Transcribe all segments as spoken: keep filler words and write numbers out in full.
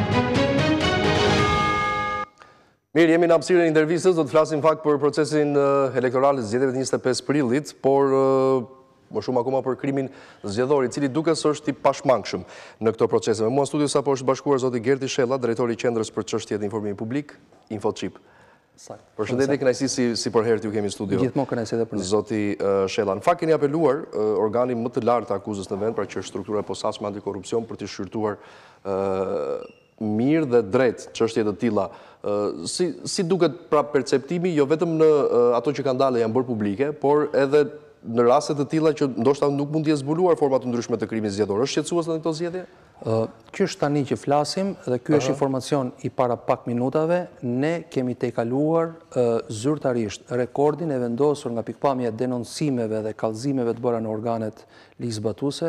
Mirë, jemi në hapësirën e intervistës, do të flasim fakt për procesin elektoral të zgjedhjeve të njëzet e pesë prillit, por më shumë akoma për krimin zgjedhor, i cili duket se është i pashmangshëm në këto procese. Me mua në studio sapo është bashkuar zoti Gerti Shella, drejtori i Qendrës për çështjet e informimit publik, InfoChip. Përshëndetje, kënaqësi si, si për herë t'ju kemi në studio. Gjithmonë kënaqësi edhe për ne. Zoti uh, Shella, në fakt keni apeluar uh, organi më të lartë të akuzës në vend, pra që është struktura e posaçme antikorrupsion, për të shqyrtuar uh, mirë dhe drejt çështje të tilla. Uh, si, si duket pra perceptimi, jo vetëm në uh, ato që kanë dalë janë bërë publike, por edhe në raste të tilla që ndoshta nuk mund të jetë zbuluar forma të ndryshme të krimit zgjedhor. Është shqetësuese në këto zgjedhje? Uh, ky është tani që flasim dhe ky është informacion i para pak minutave. Ne kemi tejkaluar uh, zyrtarisht rekordin e vendosur nga pikpamja e denoncimeve dhe kallëzimeve të bëra në organet ligjzbatuese,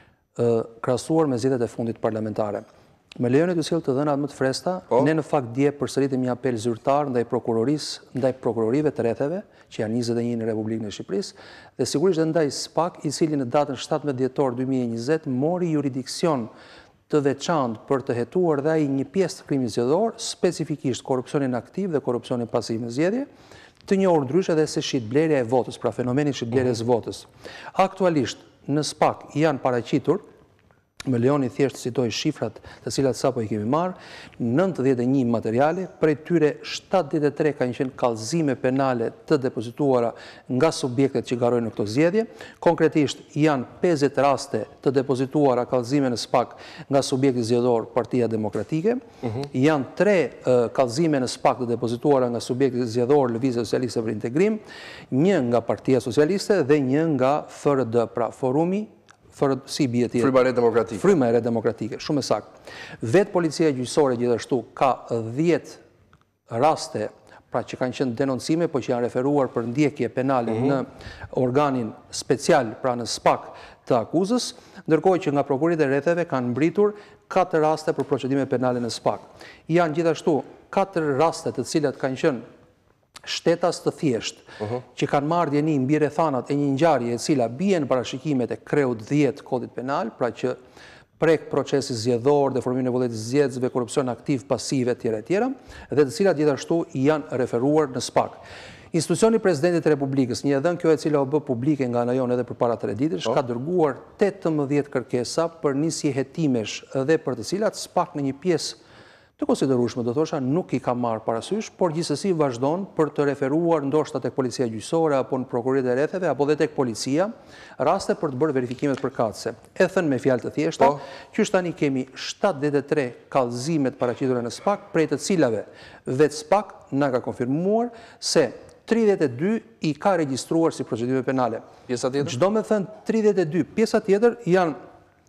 uh, krahasuar me zgjedhjet e fundit parlamentare. Me lejoni të sjell të dhënat më të fresta, oh. ne në fakt dje përsëritim një apel zyrtar ndaj prokurorisë, ndaj prokurorive të rretheve, që janë njëzet e një në Republikën e Shqipërisë, dhe sigurisht dhe ndaj S P A K, i cili në datën shtatëmbëdhjetë dhjetor dy mijë e njëzet mori juridiksion të veçantë për të hetuar dhe ai një pjesë të krimit zgjedhor, specifikisht korrupsionin aktiv dhe korrupsionin pasiv në zgjedhje, të njohur ndryshe edhe se shitblerja e votës, pra fenomeni shitblerjes uh-huh. votës. Aktualisht në S P A K janë paraqitur, me lejoni thjesht citoj shifrat të cilat sapo i kemi marrë, nëntëdhjetë e një materiale, prej tyre shtatëdhjetë e tre kanë qenë kallëzime penale të depozituara nga subjektet që garojnë në këto zgjedhje. Konkretisht janë pesëdhjetë raste të depozituara kallëzime në S P A K nga subjekti zgjedhor Partia Demokratike, uh-huh. janë tre uh, kallëzime në S P A K të depozituara nga subjekti zgjedhor Lëvizja Socialiste për Integrim, një nga Partia Socialiste dhe një nga F R D, pra Forumi si bie tjetër. Fryma e re demokratike. Fryma e re demokratike, shumë e saktë. Vetë policia gjyqësore gjithashtu ka dhjetë raste, pra që kanë qenë denoncime, po që janë referuar për ndjekje penale uh-huh. në organin special, pra në S P A K të akuzës, ndërkohë që nga prokurit e rretheve kanë mbritur katër raste për procedime penale në S P A K. Janë gjithashtu katër raste të cilat kanë qenë shtetas të thjesht, uh-huh. që kanë marrë djeni mbi rrethanat e një ngjarje e cila bien parashikimet e kreut dhjetë kodit penal, pra që prek procesi zgjedhor, deformimin e vullnetit zgjedhësve, korrupsion aktiv, pasiv etj etj, dhe të cilat gjithashtu janë referuar në S P A K. Institucioni i Presidentit të Republikës, një dhënë kjo e cila u bë publike nga ana jonë edhe përpara tre ditësh, oh. ka dërguar tetëmbëdhjetë kërkesa për nisje hetimesh dhe për të cilat S P A K në një pjesë të konsiderueshme, do thosha, nuk i ka marrë parasysh, por gjithsesi vazhdon për të referuar ndoshta tek policia gjyqësore apo në prokuroritë e rretheve apo dhe tek policia, raste për të bërë verifikimet përkatëse. E thënë me fjalë të thjeshta, oh. që tani kemi shtatëdhjetë e tre kallëzime të paraqitura në S P A K, prej të cilave vetë S P A K na ka konfirmuar se tridhjetë e dy i ka regjistruar si procedime penale. Pjesa tjetër? Çdo me thënë tridhjetë e dy, pjesa tjetër janë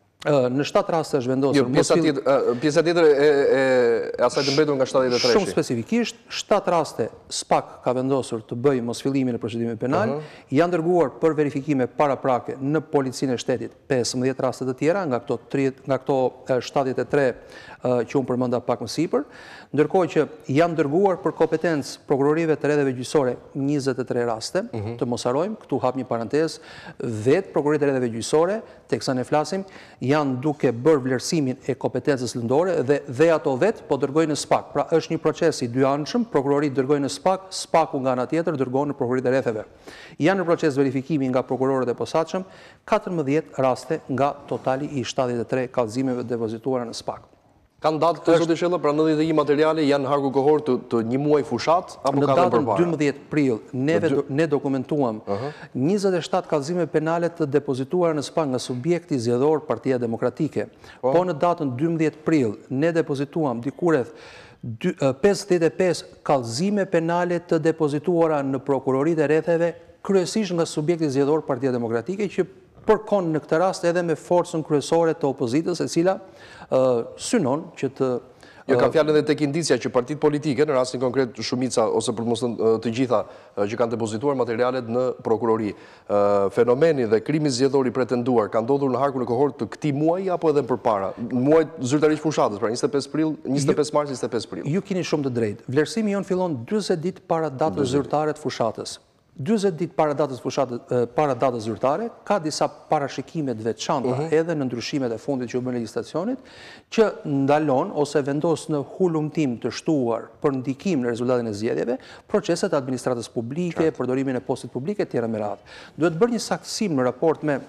në shtatë raste është vendosur. Jo, pjesa tjetër, pjesa tjetër e, e, e asaj të mbetur nga shtatëdhjetë e tre. Shumë specifikisht, shtatë raste S P A K ka vendosur të bëjë mosfillimin e procedimit penal, uh-huh. janë dërguar për verifikime paraprake në policinë e shtetit pesëmbëdhjetë raste të tjera nga këto tridhjetë nga këto shtatëdhjetë e tre që unë përmenda pak më sipër, ndërkohë që janë dërguar për kompetencë prokurorive të rretheve gjyqësore njëzet e tre raste, uh-huh. të mos harojmë, këtu hap një parantezë, vetë prokuroritë e rretheve gjyqësore, teksa ne flasim, janë duke bërë vlerësimin e kompetencës lëndore dhe dhe ato vetë po dërgojnë në S P A K. Pra është një proces i dyanshëm, prokuroritë dërgojnë në S P A K, S P A K-u nga ana tjetër dërgon në prokuroritë e rretheve. Janë në proces verifikimi nga prokurorët e posaçëm katërmbëdhjetë raste nga totali i shtatëdhjetë e tre kallëzimeve depozituara në S P A K. Kanë datë të zoti Shella, pra nëntëdhjetë e një materiale janë harku kohor të, të një muaj fushat apo ka dhënë përpara? Në datën dymbëdhjetë prill ne, ne dokumentuam uh-huh. njëzet e shtatë kallëzime penale të depozituara në S P A K nga subjekti zgjedhor Partia Demokratike. Oh. Po në datën dymbëdhjetë prill ne depozituam dikurreth pesëdhjetë e pesë kallëzime penale të depozituara në prokuroritë e rretheve, kryesisht nga subjekti zgjedhor Partia Demokratike, që përkon në këtë rast edhe me forcën kryesore të opozitës, e cila uh, synon që të... Jo, ka fjalën edhe tek indicia që partitë politike, në rastin konkret shumica, ose për të mos thënë të gjitha që kanë depozituar materialet në prokurori, fenomeni dhe krimi zgjedhor i pretenduar ka ndodhur në harkun e kohor të këtij muaji apo edhe përpara? Muajt zyrtarisht fushatës, pra njëzet e pesë prill, njëzet e pesë mars, njëzet e pesë prill. Ju keni shumë të drejtë. Vlerësimi jon fillon dyzet ditë para datës zyrtare të fushatës. dymbëdhjetë ditë para datës fushatës, para datës zyrtare, ka disa parashikime të veçanta edhe në ndryshimet e fundit që u bën legjislacionit, që ndalon ose vendos në hulumtim të shtuar për ndikim në rezultatin e zgjedhjeve, proceset e administratës publike, përdorimin e postit publike etj me radhë. Duhet bërë një saktësim në raport me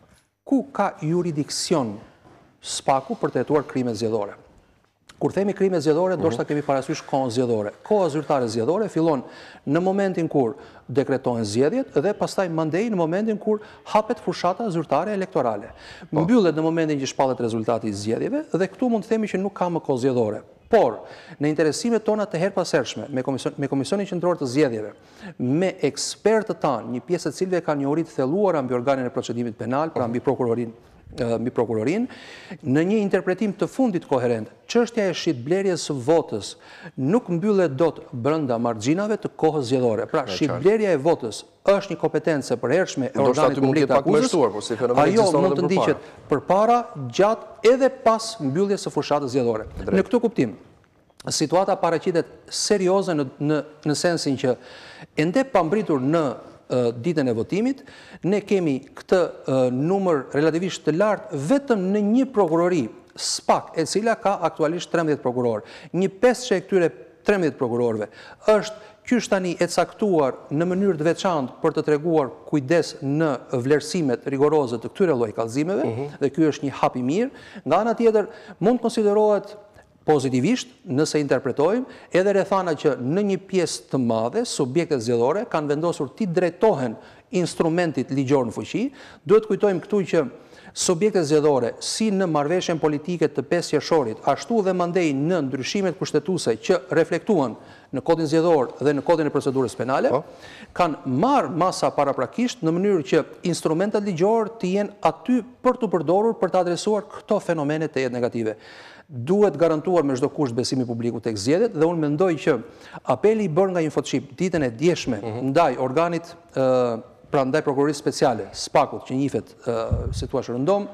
ku ka juridiksion spaku për të hetuar krime zgjedhore. Kur themi krime zgjedhore, ndoshta kemi parasysh kohën zgjedhore. Koha zyrtare zgjedhore fillon në momentin kur dekretohen zgjedhjet dhe pastaj mandej në momentin kur hapet fushata zyrtare elektorale. Mbyllet në momentin që shpallet rezultati i zgjedhjeve dhe këtu mund të themi që nuk ka më kohë zgjedhore. Por, në interesimet tona të herpasershme, me, komision, me Komisionin Qendror të Zgjedhjeve, me ekspertët tanë, një pjesë e cilëve ka njohuri të thelluara mbi organin e procedimit penal, pra mbi prokurorin mbi prokurorin, në një interpretim të fundit koherent, çështja e shitblerjes së votës nuk mbyllet dot brenda margjinave të kohës zgjedhore. Pra, shitblerja e votës është një kompetencë e përhershme e organit publik të akuzës, ajo mund të ndiqet përpara, gjatë edhe pas mbylljes së fushatës zgjedhore. Në këtë kuptim, situata paraqitet serioze në, në, në sensin që ende pa mbritur në ditën e votimit, ne kemi këtë numër relativisht të lartë vetëm në një prokurori, SPAK, e cila ka aktualisht trembëdhjetë prokuror. Një pesë që e këtyre trembëdhjetë prokurorëve është kysh tani e caktuar në mënyrë të veçantë për të treguar kujdes në vlerësimet rigoroze të këtyre lloj kallëzimeve, dhe ky është një hap i mirë. Nga ana tjetër, mund të konsiderohet pozitivisht, nëse interpretojmë, edhe rrethana që në një pjesë të madhe, subjektet zgjedhore kanë vendosur t'i drejtohen instrumentit ligjor në fuqi. Duhet kujtojmë këtu që subjektet zgjedhore, si në marrëveshjen politike të pesë qershorit, ashtu dhe mandej në ndryshimet kushtetuese që reflektuan në kodin zgjedhor dhe në kodin e procedurës penale, kanë marrë masa paraprakisht në mënyrë që instrumentat ligjor të jenë aty për të përdorur për të adresuar këto fenomene të jetë negative. Duhet garantuar me çdo kusht besimi publiku tek zgjedhjet dhe unë mendoj që apeli i bërë nga Infotship ditën e djeshme ndaj organit, pra ndaj prokurorisë speciale, SPAK-ut, që njihet si thua rëndom,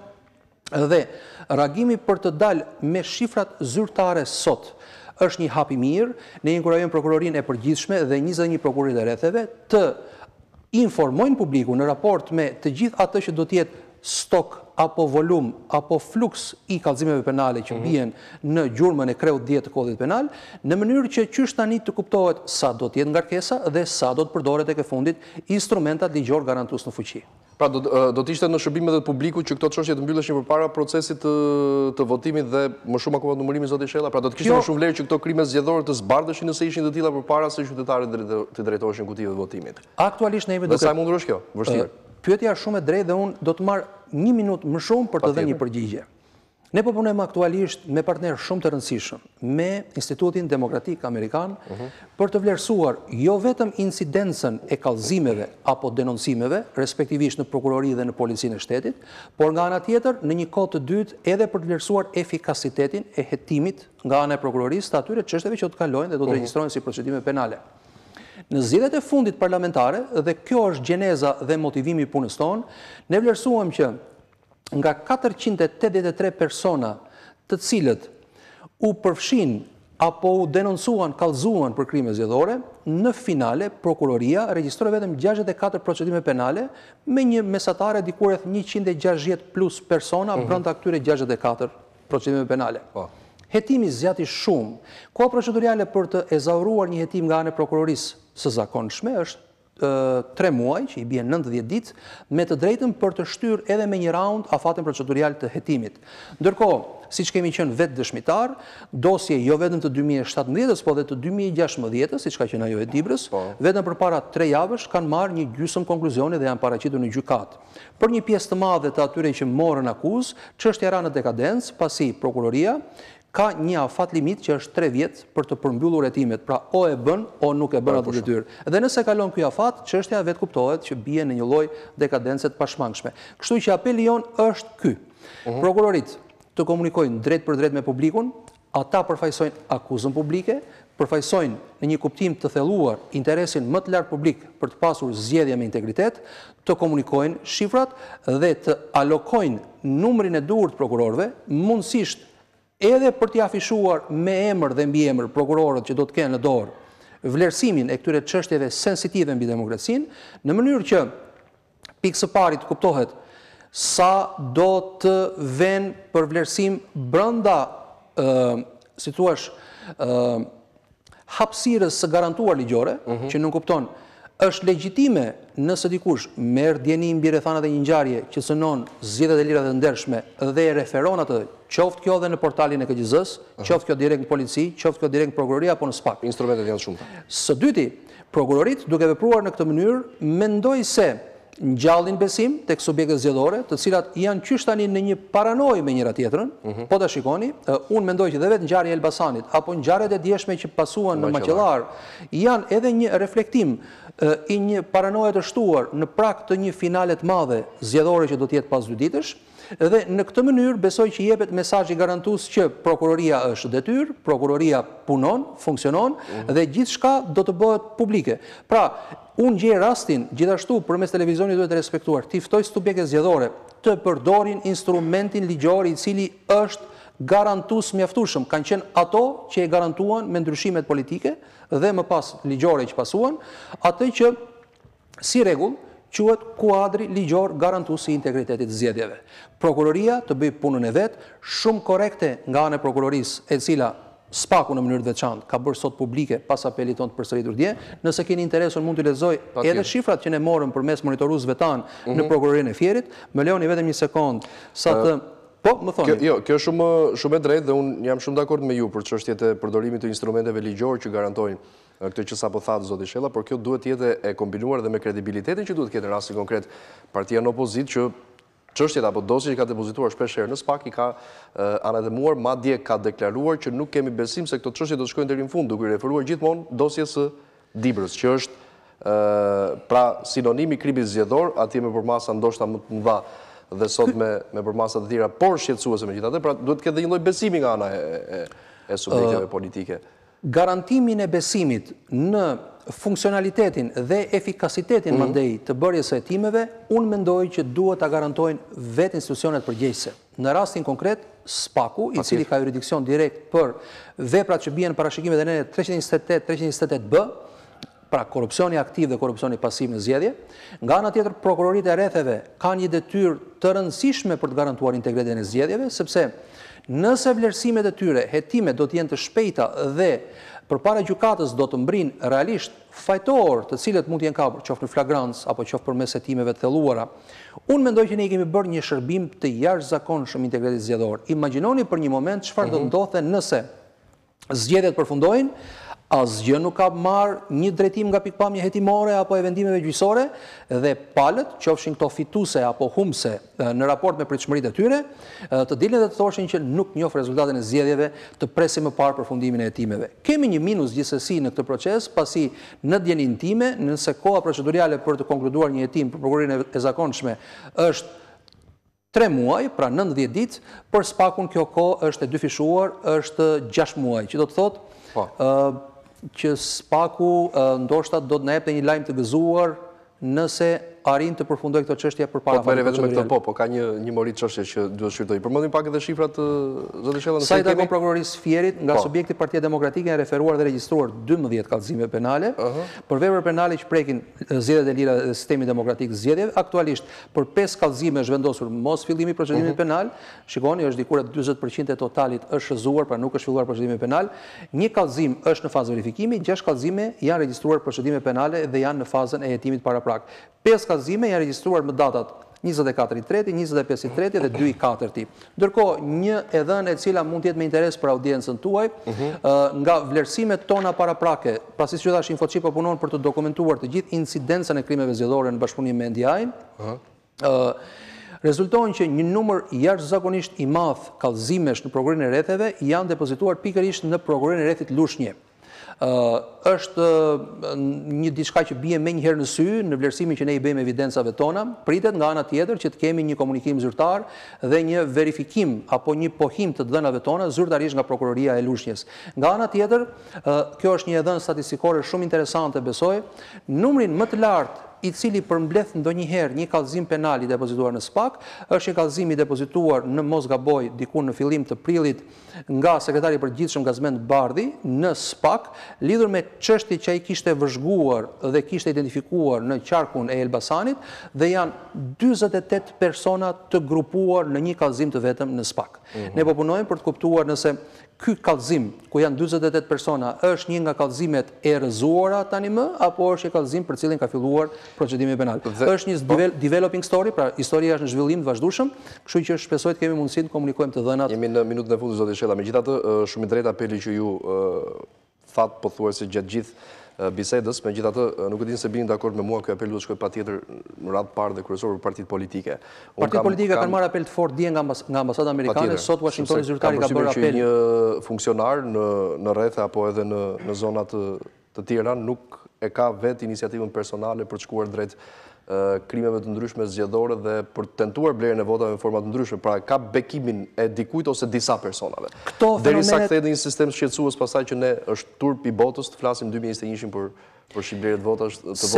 dhe reagimi për të dalë me shifrat zyrtare sot është një hap i mirë. Ne inkurajojmë prokurorinë e përgjithshme dhe njëzet e një prokurorit e rretheve të informojnë publiku në raport me të gjithë atë që do të jetë stok apo volum, apo fluks i kallëzimeve penale që bien në gjurmën e kreut dhjetë të kodit penal, në mënyrë që qysh tani të kuptohet sa do të jetë ngarkesa dhe sa do të përdoret tek e fundit instrumentat ligjor garantues në fuqi. Pra do, do të ishte në shërbim edhe të publikut që këto çështje të mbylleshin përpara procesit të, të votimit dhe më shumë akoma numërimi zoti Shella, pra do të kishte më shumë vlerë që këto krime zgjedhore të zbardheshin nëse ishin të tilla përpara se qytetarët të drejtoheshin kutive të votimit. Aktualisht ne jemi duke. Dhe sa mundur është kjo? Vështirë. Pyetja është shumë e drejtë dhe unë do të marr një minutë më shumë për të dhënë një përgjigje. Ne po punojmë aktualisht me partner shumë të rëndësishëm, me Institutin Demokratik Amerikan, për të vlerësuar jo vetëm incidencën e kallëzimeve apo denoncimeve, respektivisht në prokurori dhe në policinë e shtetit, por nga ana tjetër në një kohë të dytë edhe për të vlerësuar efikasitetin e hetimit nga ana e prokurorisë të atyre çështjeve që do të kalojnë dhe do të regjistrohen si procedime penale. Në zgjedhjet e fundit parlamentare, dhe kjo është gjeneza dhe motivimi i punës tonë, ne vlerësuam që nga katërqind e tetëdhjetë e tre persona të cilët u përfshin apo u denoncuan, kallëzuan për krime zgjedhore, në finale prokuroria regjistroi vetëm gjashtëdhjetë e katër procedime penale me një mesatare diku rreth njëqind e gjashtëdhjetë plus persona brenda këtyre gjashtëdhjetë e katër procedime penale. Hetimi zgjati shumë. Koha procedurale për të ezauruar një hetim nga ana e prokurorisë së zakonshme është tre muaj, që i bie nëntëdhjetë ditë, me të drejtën për të shtyrë edhe me një raund afatin procedurial të hetimit. Ndërkohë, siç kemi qenë vetë dëshmitar, dosje jo vetëm të dy mijë e shtatëmbëdhjetës, por edhe të dy mijë e gjashtëmbëdhjetës, siç ka qenë ajo e Dibrës, vetëm përpara tre javësh kanë marrë një gjysmë konkluzioni dhe janë paraqitur në gjykatë. Për një pjesë të madhe të atyre që morën akuzë, çështja ra në dekadencë, pasi prokuroria ka një afat limit që është tre vjet për të përmbyllur hetimet, pra o e bën o nuk e bën atë detyrë. Dhe nëse kalon ky afat, çështja vetë kuptohet që bie në një lloj dekadence të pashmangshme. Kështu që apeli jon është ky. Prokurorit të komunikojnë drejt për drejt me publikun, ata përfaqësojnë akuzën publike, përfaqësojnë në një kuptim të thelluar interesin më të lartë publik për të pasur zgjedhje me integritet, të komunikojnë shifrat dhe të alokojnë numrin e duhur të prokurorëve, mundësisht edhe për t'i afishuar me emër dhe mbiemër prokurorët që do të kenë në dorë vlerësimin e këtyre çështjeve sensitive mbi demokracinë, në mënyrë që pikë së pari të kuptohet sa do të vën për vlerësim brenda, ë, si thua, ë, hapësirës së garantuar ligjore, që nuk kupton është legjitime nëse dikush merr djeni mbi rrethanat e një ngjarje që synon zgjedhjet e lira dhe ndershme dhe e referon atë, qoftë kjo edhe në portalin e K G Z-s, qoftë kjo direkt në polici, qoftë kjo direkt në prokuroria apo në SPAK. Instrumentet janë shumë. Së dyti, prokurorit duke vepruar në këtë mënyrë, mendoj se ngjallin besim tek subjektet zgjedhore, të cilat janë qysh tani në një paranojë me njëra tjetrën. Po ta shikoni, unë mendoj që dhe vetë ngjarja e Elbasanit apo ngjarjet e djeshme që pasuan në Maqellar janë edhe një reflektim i një paranoje të shtuar në prag të një finale të madhe zgjedhore që do të jetë pas dy ditësh. Dhe në këtë mënyrë besoj që jepet mesazhi garantues që prokuroria është detyrë, prokuroria punon, funksionon dhe gjithçka do të bëhet publike. Pra, unë gjej rastin gjithashtu përmes televizionit duhet të respektuar, të ftoj subjekte zgjedhore të përdorin instrumentin ligjor i cili është garantues mjaftueshëm. Kanë qenë ato që e garantuan me ndryshimet politike dhe më pas ligjore që pasuan, atë që si rregull quhet kuadri ligjor garantues i integritetit të zgjedhjeve. Prokuroria të bëj punën e vet, shumë korrekte nga ana e prokurorisë, e cila SPAK-u në mënyrë të veçantë ka bërë sot publike pas apelit tonë të përsëritur dje. Nëse keni interesun mund të lexoj edhe shifrat që ne morëm përmes monitoruesve tanë në prokurorinë e Fierit. Më lejoni vetëm një sekond sa të po, më thoni. Jo, kjo është shumë shumë e drejtë dhe unë jam shumë dakord me ju për çështjet e përdorimit të instrumenteve ligjor që garantojnë këtë që sapo thatë zoti Shella, por kjo duhet të jetë e kombinuar dhe me kredibilitetin që duhet të ketë në rastin konkret partia në opozitë që çështjet apo dosjet që ka depozituar shpesh herë në SPAK i ka anëtemuar, madje ka deklaruar që nuk kemi besim se këto çështje do të shkojnë deri në fund, duke i referuar gjithmonë dosjes së Dibrës, që është pra sinonimi krimit zgjedhor, atje me përmasa ndoshta më të mëdha dhe sot me me përmasa të tjera, por shqetësuese megjithatë, pra duhet të ketë një lloj besimi nga ana e e subjekteve politike. Garantimin e besimit në funksionalitetin dhe efikasitetin mandej të bërjes së hetimeve, unë mendoj që duhet ta garantojnë vetë institucionet përgjegjëse. Në rastin konkret, SPAK-u, i cili ka jurisdiksion direkt për veprat që bien parashikimet e ne treqind e njëzet e tetë, treqind e njëzet e tetë B, pra korrupsioni aktiv dhe korrupsioni pasiv në zgjedhje. Nga ana tjetër, prokuroritë e rretheve kanë një detyrë të rëndësishme për të garantuar integritetin e zgjedhjeve, sepse nëse vlerësimet e tyre, hetimet do të jenë të shpejta dhe përpara gjykatës do të mbrin realisht fajtor, të cilët mund të jenë kapur, qoftë në flagrancë apo qoftë përmes hetimeve të thelluara, unë mendoj që ne kemi bërë një shërbim të jashtëzakonshëm integritetit zgjedhor. Imagjinoni për një moment çfarë do të ndodhte nëse zgjedhjet përfundojnë, asgjë nuk ka marrë një drejtim nga pikpamja hetimore apo e vendimeve gjyqësore dhe palët, qofshin këto fituese apo humbse në raport me pritshmëritë e tyre, të dilnin dhe të thoshin që nuk njoh rezultatin e zgjedhjeve, të presim më parë përfundimin e hetimeve. Kemi një minus gjithsesi në këtë proces, pasi në djenin time, nëse koha procedurale për të konkluduar një hetim për prokurorinë e zakonshme është tre muaj, pra nëntëdhjetë ditë, për SPAK-un kjo kohë është e dyfishuar, është gjashtë muaj, që do të thotë që SPAK-u ndoshta do të na jepte një lajm të gëzuar nëse arrin të përfundoj këtë çështje përpara fatit vetëm me këtë po, po ka një një mori çështje që duhet shqyrtoj. Përmendim pak edhe shifrat zoti Shella, sa i takon prokurorisë Fierit, nga subjekti Partia Demokratike janë referuar dhe regjistruar dymbëdhjetë kallëzime penale për vepra penale që prekin zgjedhjet e lira dhe sistemin demokratik zgjedhjeve. Aktualisht për pesë kallëzime është vendosur mos fillimi i procedimit penal. Shikoni, është diku rreth dyzet përqind e totalit është shëzuar, pra nuk është filluar procedimi penal. Një kallëzim është në fazë verifikimi, gjashtë kallëzime janë regjistruar procedime penale dhe janë në fazën e hetimit paraprak. pesë kallëzime janë regjistruar me datat njëzet e katër i treti, njëzet e pesë i treti dhe dy i katërti. Ndërkohë, një e dhënë e cila mund të jetë me interes për audiencën tuaj, nga vlerësimet tona paraprake, pasi që thash Infoçip po punon për të dokumentuar të gjithë incidencën e krimeve zgjedhore në bashkëpunim me N D A-in, rezultojnë që një numër jashtëzakonisht i madh kallëzimesh në prokurorinë e rretheve janë depozituar pikërisht në prokurorinë e rrethit Lushnje. është një diçka që bie me njëherë në sy në vlerësimin që ne i bëjmë evidencave tona, pritet nga ana tjetër që të kemi një komunikim zyrtar dhe një verifikim apo një pohim të dhënave tona zyrtarisht nga prokuroria e Lushnjës. Nga ana tjetër, kjo është një dhënë statistikore shumë interesante, besoj, numrin më të lartë i cili përmbledh ndonjëherë një kallëzim penal i depozituar në SPAK, është një kallëzim i depozituar në mos gaboj diku në fillim të prillit nga sekretari i përgjithshëm Gazmend Bardhi në SPAK, lidhur me çështje që ai kishte vëzhguar dhe kishte identifikuar në qarkun e Elbasanit, dhe janë dyzet e tetë persona të grupuar në një kallëzim të vetëm në SPAK. Ne po punojmë për të kuptuar nëse ky kallëzim, ku janë dyzet e tetë persona, është një nga kallëzimet e rrëzuara tani më, apo është një kallëzim për cilin ka filluar procedimi penal. Është një developing story, pra historia është në zhvillim të vazhdueshëm, kështu që shpresoj të kemi mundësinë të komunikojmë të dhënat. Jemi në minutën e fundit, zoti Shella. Megjithatë, shumë i drejtë apeli që ju thatë pothuajse gjatë gjithë bisedës, megjithatë nuk e di se bini dakord me mua, ky apel duhet të shkojë patjetër në radhë parë dhe kryesor për partitë politike. Partitë politike kanë marrë apel të fortë dje nga ambasada amerikane, sot Washingtoni zyrtari ka bërë apel. Një funksionar në rrethe apo edhe në zona të tjera nuk e ka vetë iniciativën personale për të shkuar drejt krimeve të ndryshme zgjedhore dhe për të tentuar blerjen e votave në forma të ndryshme, pra ka bekimin e dikujt ose disa personave. Derisa kthehet në një sistem shqetësues pastaj që ne është turp i botës të flasim dy mijë e njëzet e njëin për për shqipblerje të votës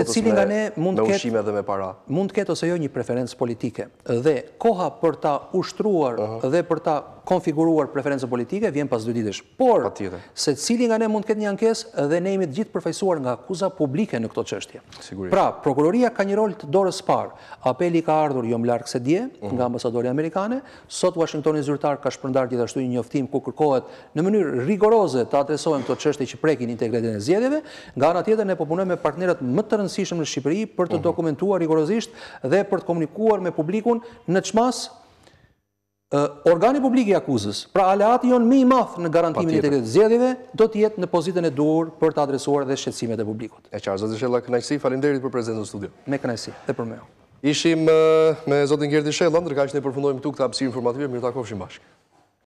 me ushqime dhe me para. Mund të ketë ose jo një preferencë politike, dhe koha për ta ushtruar dhe për ta konfiguruar preferencën politike vjen pas dy ditësh. Por secili nga ne mund të ketë një ankesë dhe ne jemi të gjithë përfaqësuar nga akuza publike në këto çështje. Pra, prokuroria ka një rol të dorës parë. Apeli ka ardhur jo më larg se dje nga ambasadori amerikane. Sot Washingtoni zyrtar ka shpërndarë gjithashtu një njoftim ku kërkohet në mënyrë rigoroze të adresohen këto çështje që prekin integritetin e zgjedhjeve. Nga ana tjetër ne po punojmë me partnerët më të rëndësishëm në Shqipëri për të dokumentuar rigorozisht dhe për të komunikuar me publikun në çmas organi publik i akuzës, pra aleati jonë më i madh në garantimin e integritetit të zgjedhjeve, do të jetë në pozitën e duhur për të adresuar dhe shqetësimet e publikut. E qartë, zoti Shella, kënaqësi, faleminderit për prezencën në studio. Me kënaqësi, dhe për me. Ishim me zotin Gjergj Shella, ndërkaq që ne përfundojmë këtu këtë hapësirë informative, mirë takofshim bashkë.